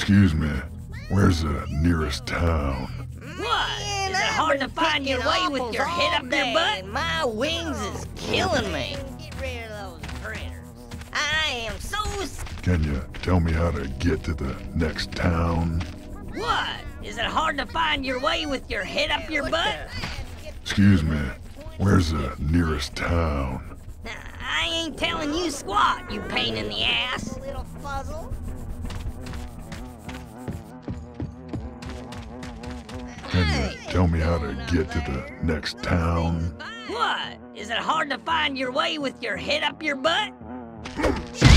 Excuse me, where's the nearest town? What? Is it hard to find your way with your head up your butt? My wings is killing me. Get rid of those critters. I am so Can you tell me how to get to the next town? What? Is it hard to find your way with your head up your butt? Excuse me, where's the nearest town? I ain't telling you squat, you pain in the ass. little fuzzle. Can you tell me how to get to the next town? What? Is it hard to find your way with your head up your butt?